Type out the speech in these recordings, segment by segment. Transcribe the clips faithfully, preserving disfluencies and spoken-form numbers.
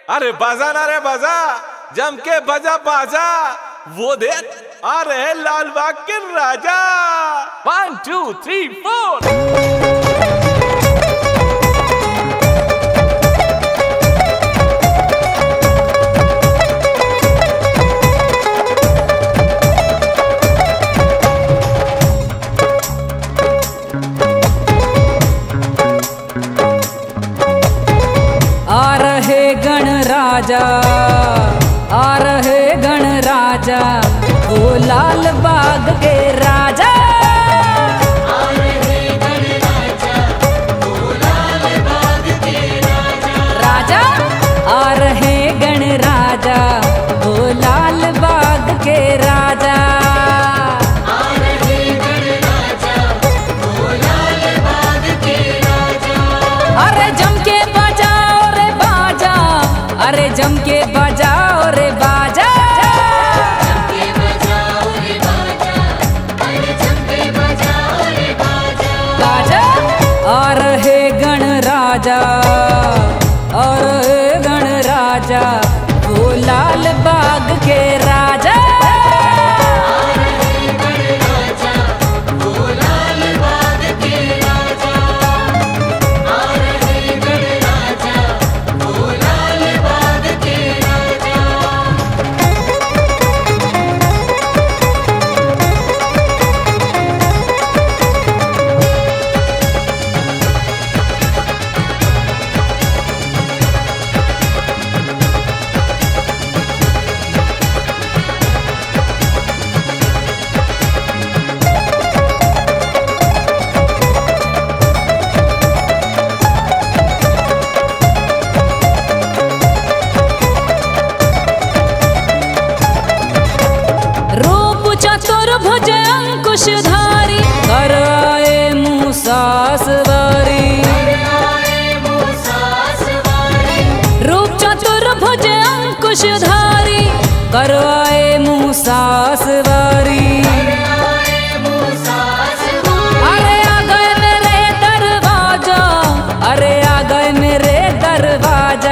अरे बाजा ना रे बाजा, जम के बजा बाजा, वो देख आ रहे लाल बाग के राजा। वन टू थ्री फोर। आ रहे गण राजा, आ रहे गण राजा, वो लाल बाग के राजा। आ रहे गण राजा, वो लाल बाग के राजा। राजा आ रहे गण राजा, वो लाल बाग के राजा। आ रहे गण राजा, वो लाल बाग के राजा। अरे जम के बजाओ रे बाजा, अरे जम के बजाओ रे बाजा। जम के बजाओ रे बाजा, अरे जम के बजाओ रे बाजा। बाजा आ रहे गण राजा, आ रहे गण राजा, वो लाल बाग के राजा। आ रहे गण राजा, वो लाल बाग के राजा। आ रहे गण राजा, वो लाल बाग के राजा। रूप चतुर्भुज अंकुशधारी, कर आए मूसा सवारी। रूप चतुर्भुज अंकुशधारी, कर आए मूसा सवारी। अरे आ गए मेरे दरवाजा, अरे आ गए मेरे दरवाजा।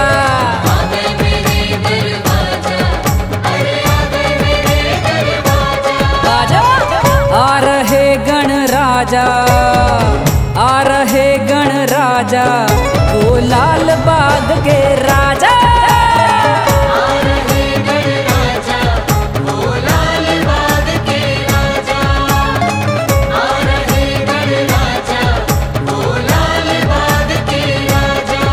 बाजा आ रहे गण राजा, आ रहे गण राजा, वो लाल बाग के राजा। आ रहे गण राजा, वो लाल बाग के राजा। आ रहे गण राजा, वो लाल बाग के राजा।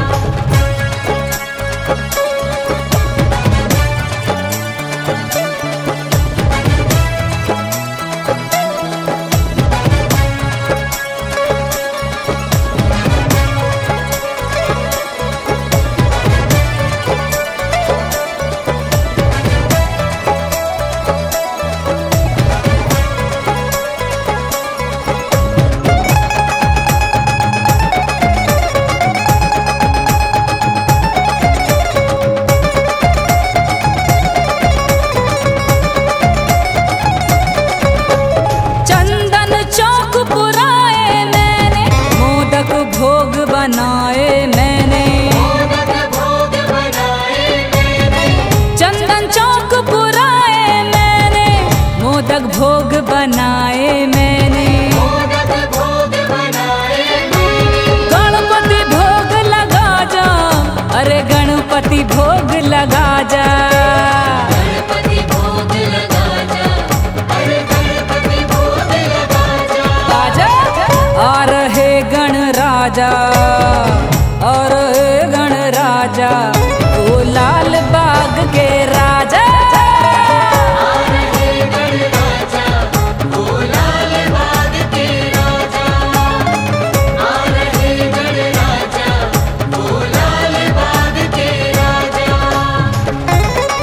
चंदन चौक पुराए मैंने, मोदक भोग बनाए मैंने। मोदक भोग बनाए मैंने। चंदन चौक पुराए मैंने, मोदक भोग बनाए मैंने। मोदक भोग बनाए मैंने। गणपति भोग लगा जा, अरे गणपति भोग लगा जा। गणपति भोग लगा जा, अरे गणपति भोग लगा जा। बाजा आ रहे गण राजा, आ रहे गण राजा, वो लाल बाग के राजा। आ रहे गण राजा, वो लाल बाग के राजा। आ रहे गण राजा, वो लाल बाग के राजा।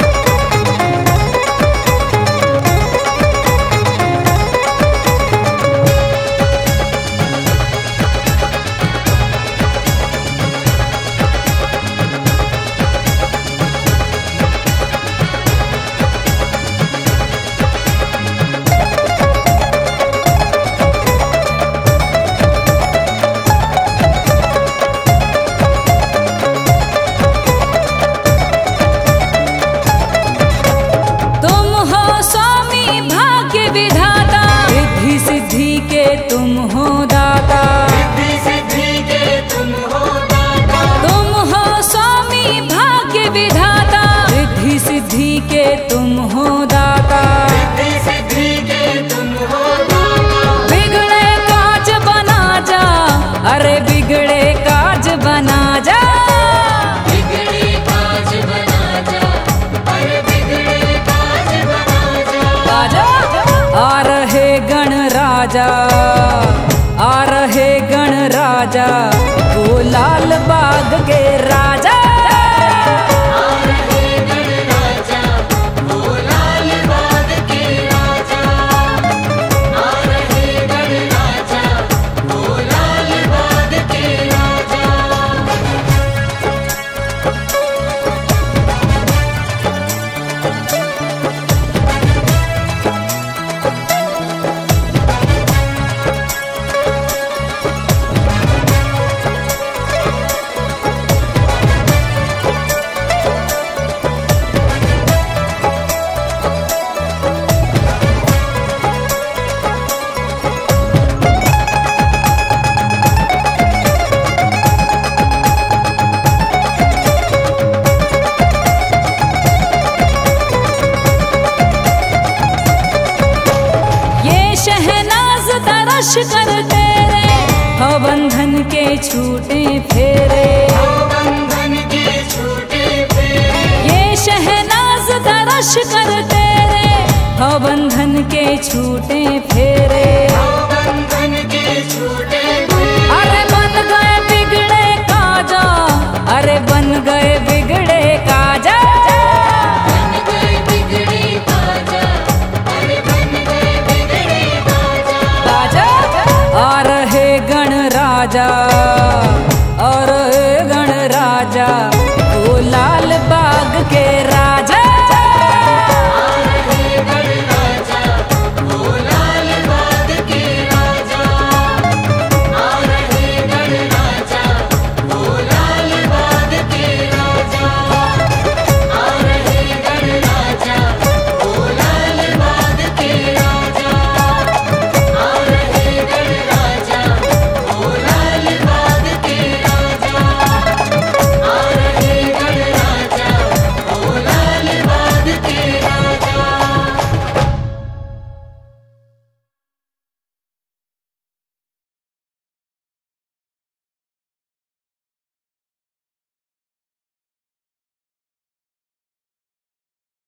विधाता, रिद्धि सिद्धि के तुम हो दाता। रिद्धि सिद्धि के तुम हो दाता, तुम हो स्वामी भाग्य विधाता, रिद्धि सिद्धि के तुम हो दाता। रिद्धि सिद्धि के तुम हो दाता, बिगड़े काज बना जा, अरे बिगड़े काज बना जा। बिगड़े काज बना जा, अरे बिगड़े काज बना जा। आजा आ रहे गण राजा, आ रहे गण राजा, वो लाल बाग के राजा। आ रहे गण राजा, वो लाल बाग के राजा। आ रहे गण राजा, वो लाल बाग के राजा। ये शहनाज तरश कर तेरे, हो बंधन के छूटे फेरे। ओ बंधन के छूटे फेरे, ये शहनाज तरश कर तेरे, हो बंधन के छूटे